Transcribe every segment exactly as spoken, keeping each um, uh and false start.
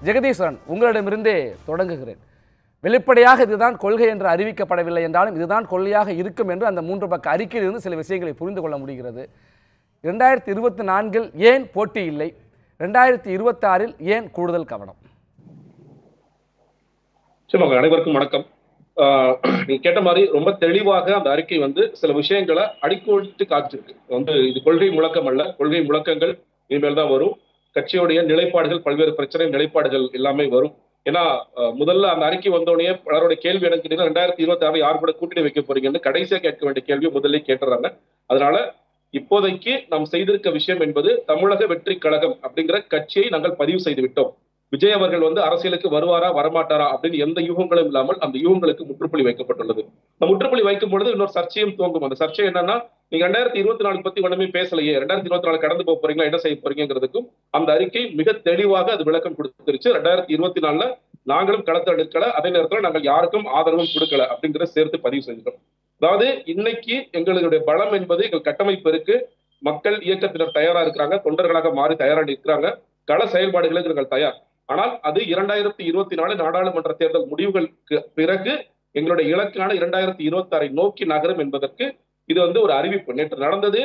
ஜெகதீஸ்வரன், உங்களிடமிருந்தே தொடங்குகிறேன். வெளிப்படையாக இதுதான் கொள்கை என்று அறிவிக்கப்படவில்லை என்றாலும் இதுதான் கொள்கையாக இருக்கும் என்று அந்த மூன்று பக்க அறிக்கையிலிருந்து சில விஷயங்களை புரிந்து கொள்ள முடிகிறது. இரண்டாயிரத்தி இருபத்தி நான்கில் ஏன் போட்டி இல்லை? ரெண்டாயிரத்தி இருபத்தி ஆறில் ஏன் கூடுதல் கவனம்? சரி, அனைவருக்கும் வணக்கம். நீங்க கேட்ட மாதிரி ரொம்ப தெளிவாக அந்த அறிக்கை வந்து சில விஷயங்களை அடிக்கோடிட்டு காட்டிருக்கு. வந்து இது கொள்கை முழக்கம் அல்ல, கொள்கை முழக்கங்கள் இனிமேல் தான் வரும். கட்சியுடைய நிலைப்பாடுகள், பல்வேறு பிரச்சனை நிலைப்பாடுகள் எல்லாமே வரும். ஏன்னா முதல்ல அந்த அறிக்கை வந்தோடனே பலருடைய கேள்வி எனக்கு கேட்டீங்கன்னா ரெண்டாயிரத்தி இருபத்தி ஆறு யார் கூட கூட்டணி வைக்க போறீங்கன்னு கடைசியா கேட்க வேண்டிய கேள்வியை முதல்ல கேட்டுறாங்க. அதனால இப்போதைக்கு நாம் செய்திருக்க விஷயம் என்பது தமிழக வெற்றி கழகம் அப்படிங்கிற கட்சியை நாங்கள் பதிவு செய்து விட்டோம். விஜய் அவர்கள் வந்து அரசியலுக்கு வருவாரா வரமாட்டாரா அப்படின்னு எந்த யூகங்களும் இல்லாமல் அந்த யூகங்களுக்கு முற்றுப்புள்ளி வைக்கப்பட்டுள்ளது. அந்த முற்றுப்புள்ளி வைக்கும் பொழுது இன்னொரு சர்ச்சையும் துவங்கும். அந்த சர்ச்சை என்னன்னா, நீங்க ரெண்டாயிரத்தி இருபத்தி நாலு பத்தி ஒண்ணுமே பேசலையே, ரெண்டாயிரத்தி இருபத்தி நாலு கடந்து போக போறீங்களா, என்ன செய்ய போறீங்கிறதுக்கும் அந்த அறிக்கை மிக தெளிவாக அது விளக்கம் கொடுத்துருச்சு. ரெண்டாயிரத்தி இருபத்தி நாலுல நாங்களும் களத்தை எடுக்கல, அதே நேரத்தில் நாங்கள் யாருக்கும் ஆதரவும் கொடுக்கல அப்படிங்கிறத சேர்த்து பதிவு செஞ்சோம். அதாவது இன்னைக்கு எங்களுடைய பலம் என்பது எங்கள் கட்டமைப்பு இருக்கு, மக்கள் இயக்கத்தினர் தயாரா இருக்கிறாங்க, தொண்டர்களாக மாறி தயாரா இருக்கிறாங்க, கள செயல்பாடுகளுக்கு நாங்கள் தயார். ஆனால் அது இரண்டாயிரத்தி இருபத்தி நாலு நாடாளுமன்ற தேர்தல் முடிவுகளுக்கு பிறகு எங்களுடைய இலக்கான இரண்டாயிரத்தி இருபத்தி ஆறை நோக்கி நகரும் என்பதற்கு இது வந்து ஒரு அறிவிப்பு. நேற்று நடந்தது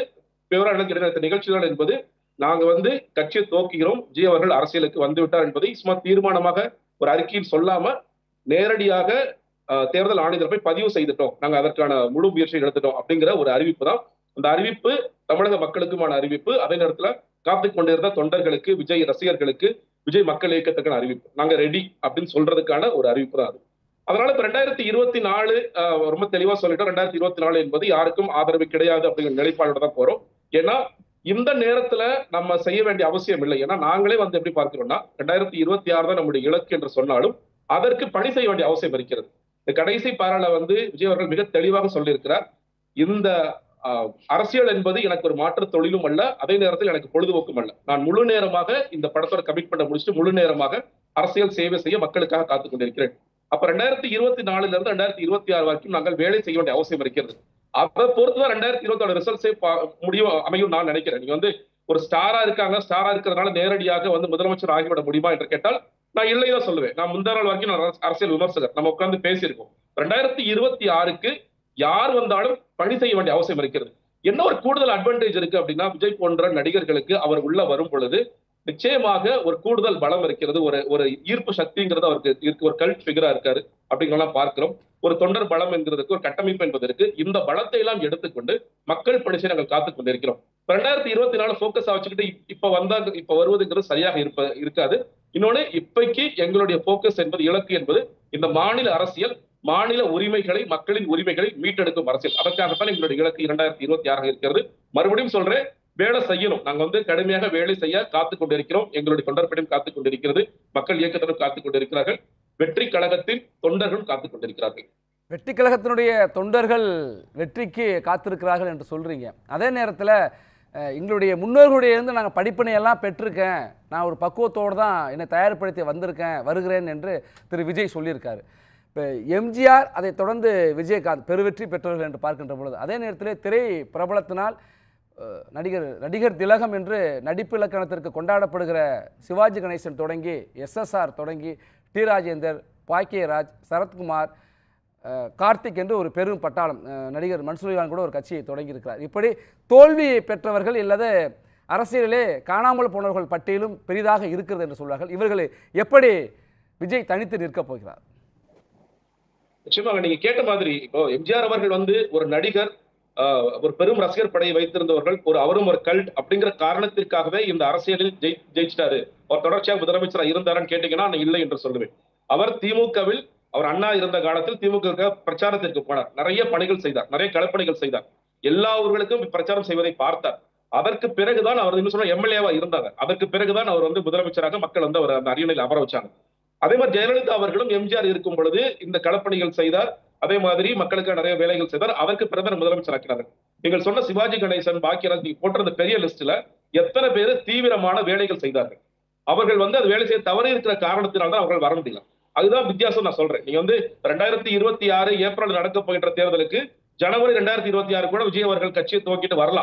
நேற்று நிகழ்ச்சிகள் என்பது நாங்க வந்து கட்சியை துவக்குகிறோம், ஜி அவர்கள் அரசியலுக்கு வந்துவிட்டார் என்பதை சும்மா தீர்மானமாக ஒரு அறிக்கையில் சொல்லாம நேரடியாக தேர்தல் ஆணையர் போய் பதிவு செய்துட்டோம், நாங்க அதற்கான முழு முயற்சியை எடுத்துட்டோம் அப்படிங்கிற ஒரு அறிவிப்பு தான். அந்த அறிவிப்பு தமிழக மக்களுக்குமான அறிவிப்பு. அதே நேரத்துல காத்து கொண்டிருந்த தொண்டர்களுக்கு, விஜய் ரசிகர்களுக்கு, விஜய் மக்கள் இயக்கத்துக்கான அறிவிப்பு. நாங்க ரெடி அப்படின்னு சொல்றதுக்கான ஒரு அறிவிப்பு தான் அது. அதனால இப்ப ரெண்டாயிரத்தி இருபத்தி நாலு ரொம்ப தெளிவா சொல்லிட்டோம். ரெண்டாயிரத்தி இருபத்தி நாலு என்பது யாருக்கும் ஆதரவு கிடையாது அப்படிங்கிற நிலைப்பாடோட தான் போறோம். ஏன்னா இந்த நேரத்துல நம்ம செய்ய வேண்டிய அவசியம் இல்லை. ஏன்னா நாங்களே வந்து எப்படி பார்க்கிறோம்னா, ரெண்டாயிரத்தி இருபத்தி ஆறு தான் நம்முடைய இலக்கு என்று சொன்னாலும் அதற்கு பணி செய்ய வேண்டிய அவசியம் இருக்கிறது. இந்த கடைசி பாராள வந்து விஜய் அவர்கள் மிக தெளிவாக சொல்லியிருக்கிறார், இந்த அரசியல் என்பது எனக்கு ஒரு மாற்று தொழிலும் அல்ல, அதே நேரத்தில் எனக்கு பொழுதுபோக்கும் அல்ல. நான் முழு நேரமாக இந்த படத்தோட கமிட்மெண்ட் முடிச்சுட்டு முழு நேரமாக அரசியல் சேவை செய்ய மக்களுக்காக காத்துக் கொண்டிருக்கிறேன். அப்ப ரெண்டாயிரத்தி இருபத்தி நாலுல இருந்து ரெண்டாயிரத்தி இருபத்தி ஆறு வரைக்கும் நாங்கள் வேலை செய்ய வேண்டிய அவசியம் இருக்கிறது. அதை பொறுத்துதான் ரெண்டாயிரத்தி இருபத்தி ஆறு ரிசல்ட்ஸே முடியும் அமையும் நான் நினைக்கிறேன். நீங்க வந்து ஒரு ஸ்டாரா இருக்காங்க, ஸ்டாரா இருக்கிறதுனால நேரடியாக வந்து முதலமைச்சர் ஆகிவிட முடியுமா என்று கேட்டால் நான் இல்லைதான் சொல்லுவேன். நான் முந்தா நாள் வரைக்கும் நான் அரசியல் விமர்சகர், நம்ம உட்கார்ந்து பேசியிருக்கோம். ரெண்டாயிரத்தி இருபத்தி ஆறுக்கு யார் வந்தாலும் பணி செய்ய வேண்டிய அவசியம் இருக்கிறது. என்ன ஒரு கூடுதல் அட்வான்டேஜ் இருக்கு அப்படின்னா, விஜய் போன்ற நடிகர்களுக்கு அவர் உள்ள வரும் பொழுது நிச்சயமாக ஒரு கூடுதல் பலம் இருக்கிறது, ஒரு ஒரு ஈர்ப்பு சக்திங்கிறது அவருக்கு இருக்கு, ஒரு கல்ட் ஃபிகரா இருக்காரு அப்படிங்கலாம் பார்க்கிறோம். ஒரு தொண்டர் பலம் என்கிறதுக்கு, ஒரு கட்டமைப்பு என்பதற்கு இந்த பலத்தை எல்லாம் எடுத்துக்கொண்டு மக்கள் பணிச்சை நாங்கள் காத்துக் கொண்டிருக்கிறோம். ரெண்டாயிரத்தி இருபத்தி நாலு போக்கஸா வச்சுக்கிட்டு இப்ப வந்தா இப்ப வருவதுங்கிறது சரியாக இருப்ப இருக்காது. இன்னொன்னு, இப்பைக்கு எங்களுடைய போக்கஸ் என்பது, இலக்கு என்பது இந்த மாநில அரசியல், மாநில உரிமைகளை, மக்களின் உரிமைகளை மீட்டெடுக்கும் அரசியல். அதற்காகத்தான் எங்களுடைய இலக்கு இரண்டாயிரத்தி இருபத்தி ஆறாக இருக்கிறது. மறுபடியும் சொல்றேன், வேலை செய்யணும். நாங்க வந்து கடுமையாக வேலை செய்ய காத்துக் கொண்டிருக்கிறோம். எங்களுடைய தொண்டர்படையும் காத்துக் கொண்டிருக்கிறது, மக்கள் இயக்கத்திலும் காத்துக் கொண்டிருக்கிறார்கள், வெற்றி கழகத்தின் தொண்டர்களும் காத்துக் கொண்டிருக்கிறார்கள். வெற்றி கழகத்தினுடைய தொண்டர்கள் வெற்றிக்கு காத்திருக்கிறார்கள் என்று சொல்றீங்க. அதே நேரத்தில் எங்களுடைய முன்னோர்களுடைய இருந்து நாங்கள் படிப்பினையெல்லாம் பெற்றிருக்கேன், நான் ஒரு பக்குவத்தோடு தான் என்னை தயார்படுத்தி வந்திருக்கேன் வருகிறேன் என்று திரு விஜய் சொல்லியிருக்காரு. இப்போ எம்ஜிஆர், அதை தொடர்ந்து விஜயகாந்த் பெருவெற்றி பெற்றவர்கள் என்று பார்க்கின்ற பொழுது, அதே நேரத்தில் திரை பிரபலத்தினால் நடிகர் நடிகர் திலகம் என்று நடிப்பு இலக்கணத்திற்கு கொண்டாடப்படுகிற சிவாஜி கணேசன் தொடங்கி எஸ்எஸ்ஆர் தொடங்கி டி ராஜேந்தர், பாக்கியராஜ், சரத்குமார், கார்த்திக் என்று ஒரு பெரும் பட்டாளம், நடிகர் மன்சூரிகான் கூட ஒரு கட்சியை தொடங்கியிருக்கிறார். இப்படி தோல்வி பெற்றவர்கள் இல்லாத அரசியலிலே காணாமல் போனவர்கள் பட்டியலும் பெரிதாக இருக்கிறது என்று சொல்வார்கள். இவர்களை எப்படி விஜய் தனித்து நிற்கப் போகிறார்? நிச்சயமாக நீங்க கேட்ட மாதிரி இப்போ எம்ஜிஆர் அவர்கள் வந்து ஒரு நடிகர், ஒரு பெரும் ரசிகர் படையை வைத்திருந்தவர்கள், ஒரு அவரும் ஒரு கல்ட் அப்படிங்கிற காரணத்திற்காகவே இந்த அரசியலில் ஜெயி ஜெயிச்சிட்டாரு அவர் தொடர்ச்சியாக முதலமைச்சராக இருந்தாரான்னு கேட்டீங்கன்னா நான் இல்லை என்று சொல்லுவேன். அவர் திமுகவில், அவர் அண்ணா இருந்த காலத்தில் திமுக பிரச்சாரத்திற்கு போனார், நிறைய பணிகள் செய்தார், நிறைய களப்பணிகள் செய்தார், எல்லா ஊர்களுக்கும் பிரச்சாரம் செய்வதை பார்த்தார். அதற்கு பிறகுதான் அவர் இன்னும் சொன்ன எம்எல்ஏவா இருந்தாங்க. அதற்கு பிறகுதான் அவர் வந்து முதலமைச்சராக மக்கள் வந்து அவர் அந்த அரியணையில் அமர வச்சாங்க. அதே மாதிரி ஜெயலலிதா அவர்களும் எம்ஜிஆர் இருக்கும் பொழுது இந்த களப்பணிகள் செய்தார், அதே மாதிரி மக்களுக்கு நிறைய வேலைகள் செய்தார், அதற்கு பிரதமர் முதலமைச்சர் ஆக்கினார்கள். நீங்கள் சொன்ன சிவாஜி கணேசன், பாக்கியராஜ் போன்ற பெரிய லிஸ்ட்ல எத்தனை பேர் தீவிரமான வேலைகள் செய்தார்கள். அவர்கள் வந்து அது வேலை செய்ய தவறி இருக்கிற காரணத்தினால்தான் அவர்கள் வர முடியல. அதுதான் வித்தியாசம் நான் சொல்றேன். நீங்க வந்து ரெண்டாயிரத்தி இருபத்தி ஆறு ஏப்ரல் நடக்க போகின்ற தேர்தலுக்கு ஜனவரி ரெண்டாயிரத்தி இருபத்தி ஆறு கூட விஜய் அவர்கள் கட்சியை துவக்கிட்டு வரலாம்.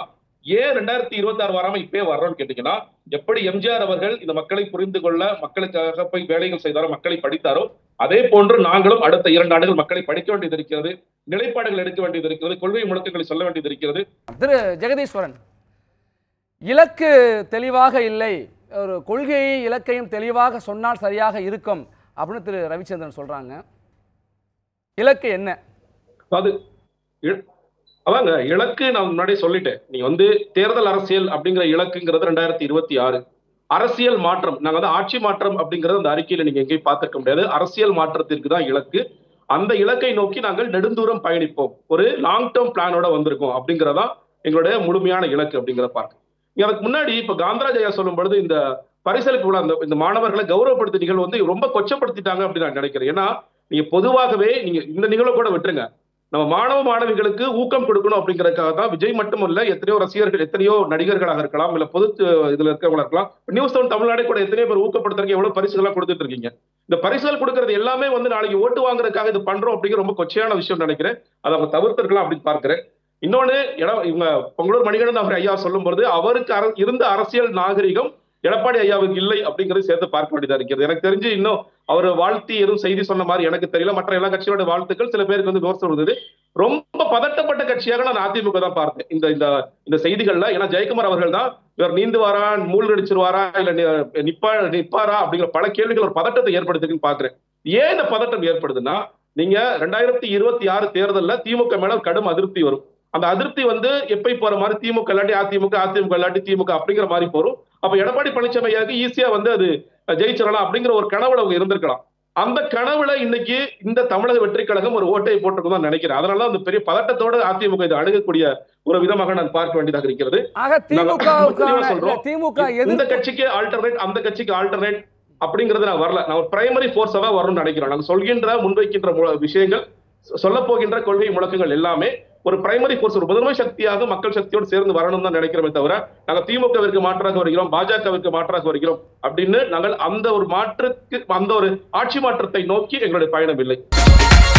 ஏன் ரெண்டாயிரத்தி இருபத்தி ஆறு வராம இப்பே வர்றோம்னு கேட்டீங்கன்னா, எப்படி எம்ஜிஆர் அவர்கள் இந்த மக்களை புரிந்து கொள்ள மக்களுக்காக போய் வேலைகள் செய்தாரோ, மக்களை படித்தாரோ, அதே போன்று நாங்களும் அடுத்த இரண்டு ஆண்டுகள் மக்களை படிக்க வேண்டியது இருக்கிறது, நிலைப்பாடுகள் எடுக்க வேண்டியது இருக்கிறது, கொள்கை முழக்கங்களை சொல்ல வேண்டியது இருக்கிறது. திரு ஜெகதீஸ்வரன், இலக்கு தெளிவாக இல்லை, ஒரு கொள்கையை இலக்கையும் தெளிவாக சொன்னால் சரியாக இருக்கும் அப்படின்னு திரு ரவிச்சந்திரன் சொல்றாங்க. இலக்கு என்ன? அது அதாங்க இலக்கு. நான் முன்னாடியே சொல்லிட்டேன். நீங்க வந்து தேர்தல் அரசியல் அப்படிங்கிற இலக்குங்கிறது ரெண்டாயிரத்தி இருபத்தி ஆறு. அரசியல் மாற்றம், நாங்க வந்து ஆட்சி மாற்றம் அப்படிங்கறது அந்த அறிக்கையில நீங்க எங்கேயும் பார்த்திருக்க முடியாது. அரசியல் மாற்றத்திற்கு தான் இலக்கு. அந்த இலக்கை நோக்கி நாங்கள் நெடுந்தூரம் பயணிப்போம், ஒரு லாங் டேர்ம் பிளானோட வந்திருக்கோம் அப்படிங்கறதா எங்களுடைய முழுமையான இலக்கு அப்படிங்கிற பார்க்க. அதுக்கு முன்னாடி இப்ப காந்தராஜ் ஐயா சொல்லும் பொழுது இந்த பரிசளிப்பு விழா, இந்த மாணவர்களை கௌரவப்படுத்த நிகழ்வு வந்து ரொம்ப கொச்சப்படுத்திட்டாங்க அப்படின்னு நான் நினைக்கிறேன். ஏன்னா நீங்க பொதுவாகவே நீங்க இந்த நிகழ்வை கூட விட்டுருங்க, நம்ம மாணவ மாணவிகளுக்கு ஊக்கம் கொடுக்கணும் அப்படிங்கறதுக்காக தான் விஜய் மட்டும் இல்ல, எத்தனையோ ரசிகர்கள், எத்தனையோ நடிகர்களாக இருக்கலாம், இல்ல பொது இதுல இருக்கவங்களா இருக்கலாம், நியூஸ் செவன் தமிழ்நாடே கூட எத்தனையோ பேர் ஊக்கப்படுத்துறதுக்கு எவ்வளவு பரிசுகள் கொடுத்துட்டு இருக்கீங்க. இந்த பரிசுகள் கொடுக்கறது எல்லாமே வந்து நாளைக்கு ஓட்டு வாங்குறதுக்காக இது பண்றோம் அப்படிங்கிற ரொம்ப கொச்சையான விஷயம் நினைக்கிறேன். அதை அவங்க தவிர்த்திருக்கலாம் அப்படின்னு பார்க்கிறேன். இன்னொன்னு, இவங்க பொங்கலூர் மணிகண்டன் அவர் ஐயா சொல்லும் பொழுது அவருக்கு இருந்த அரசியல் நாகரிகம் எடப்பாடி ஐயாவுக்கு இல்லை அப்படிங்கறது சேர்த்து பார்க்க வேண்டியதா இருக்கிறது. எனக்கு தெரிஞ்சு இன்னும் அவர் வாழ்த்தி எதுவும் செய்தி சொன்ன மாதிரி எனக்கு தெரியல. மற்ற எல்லா கட்சியோட வாழ்த்துக்கள் சில பேருக்கு வந்து விமர்சனம் இருந்தது. ரொம்ப பதட்டப்பட்ட கட்சியாக நான் அதிமுக தான் பார்த்தேன் இந்த இந்த செய்திகள்ல. ஏன்னா ஜெயக்குமார் அவர்கள் தான் இவர் நீந்துவாரா, மூழ்கடிச்சிருவாரா, இல்ல நிப்பா நிப்பாரா அப்படிங்கிற பல கேள்விகள் ஒரு பதட்டத்தை ஏற்படுத்துக்குன்னு பாக்குறேன். ஏன் இந்த பதட்டம் ஏற்படுதுன்னா, நீங்க ரெண்டாயிரத்தி இருபத்தி ஆறு தேர்தலில் திமுக மேல கடும் அதிருப்தி வரும். அந்த அதிருப்தி வந்து எப்ப போற மாதிரி திமுக இல்லாட்டி அதிமுக, அதிமுக இல்லாட்டி திமுக அப்படிங்கிற மாதிரி போறோம். அப்ப எடப்பாடி பழனிசாமியாருக்கு ஈஸியா வந்து அது ஜெயிச்சிடலாம் அப்படிங்கிற ஒரு கனவுல அவங்க இருந்திருக்கலாம். அந்த கனவுல இன்னைக்கு இந்த தமிழக வெற்றி கழகம் ஒரு ஓட்டை போட்டுருக்கும் தான் நினைக்கிறேன். அதனால அந்த பெரிய பதட்டத்தோட அதிமுக இதை அணுகக்கூடிய ஒரு விதமாக நான் பார்க்க வேண்டியதாக இருக்கிறது. இந்த கட்சிக்கு ஆல்டர்னேட், அந்த கட்சிக்கு ஆல்டர்னேட் அப்படிங்கிறது நான் வரல. நான் ஒரு பிரைமரி போர்ஸா தான் வரணும்னு நினைக்கிறேன். நாங்க சொல்கின்ற முன்வைக்கின்ற விஷயங்கள், சொல்ல போகின்ற கொள்கை முழக்கங்கள் எல்லாமே ஒரு பிரைமரி போர்ஸ், ஒரு முதன்மை சக்தியாக மக்கள் சக்தியோடு சேர்ந்து வரணும் தான் நினைக்கிறோமே தவிர, நாங்கள் திமுகவிற்கு மாற்றாக வருகிறோம், பாஜகவிற்கு மாற்றாக வருகிறோம் அப்படின்னு நாங்கள் அந்த ஒரு மாற்றுக்கு, அந்த ஒரு ஆட்சி மாற்றத்தை நோக்கி எங்களுடைய பயணம் இல்லை.